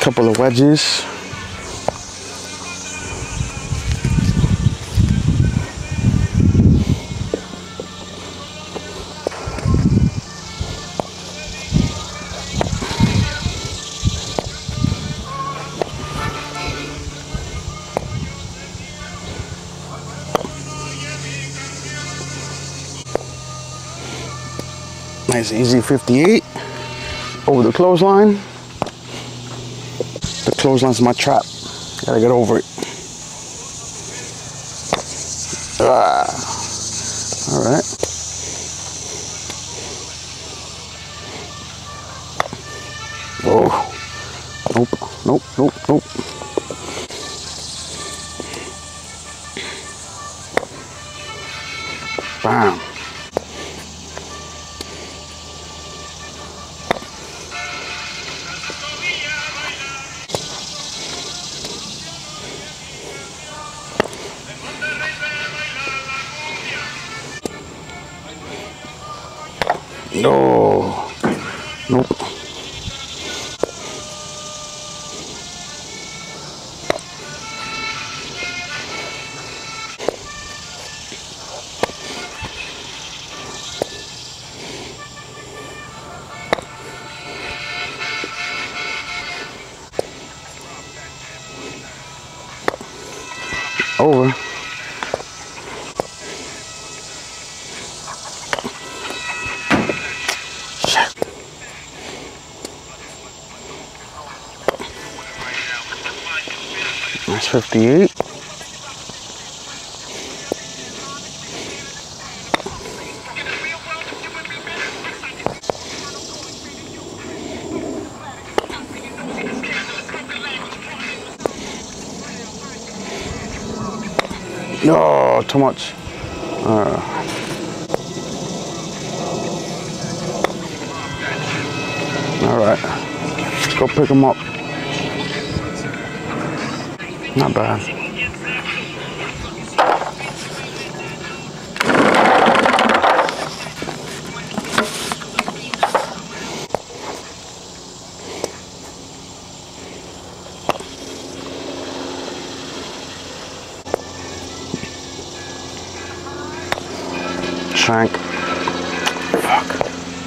Couple of wedges. Nice easy 58 over the clothesline. The clothesline's my trap. Gotta get over it. All right. Oh, nope, nope, nope, nope. Bam. No, nope. Over. That's 58. No, too much. All right, let's go pick him up. Not bad. Shank. Fuck.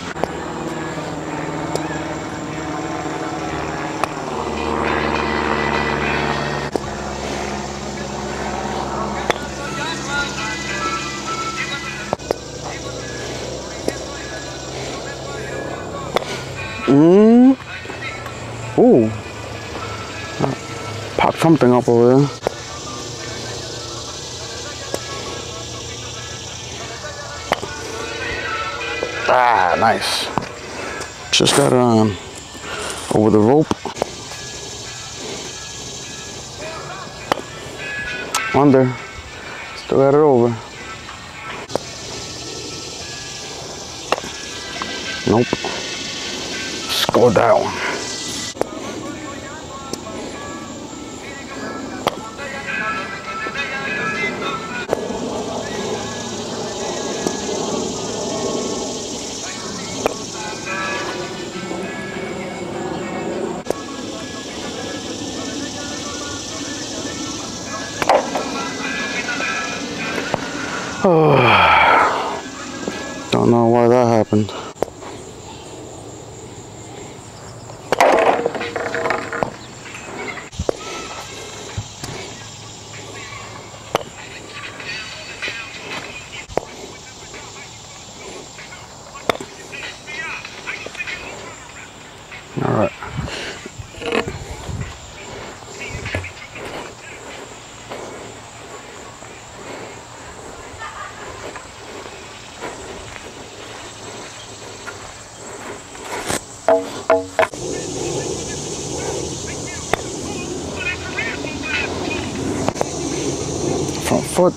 Ooh. Pop something up over there. Ah, nice. Just got over the rope. Under. Still got it over. Nope. Let's go down. Oh, don't know why that happened. All right. Front foot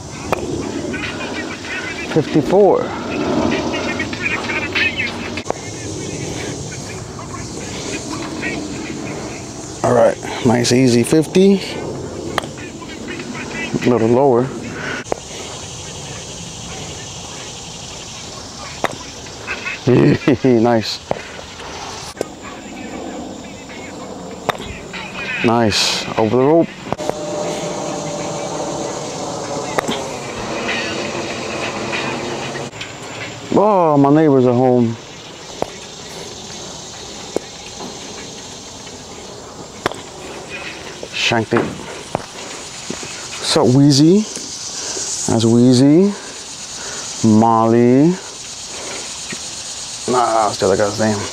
54. All right, nice easy 50. A little lower. Nice. Nice. Over the rope. Oh, my neighbors are home. Shanked it. What's up, Wheezy? That's Wheezy. Molly. Nah, that's the other guy's name.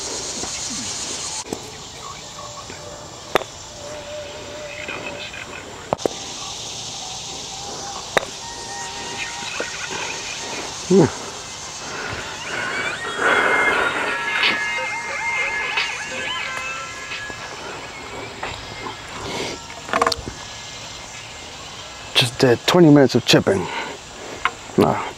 Just did 20 minutes of chipping. Nah.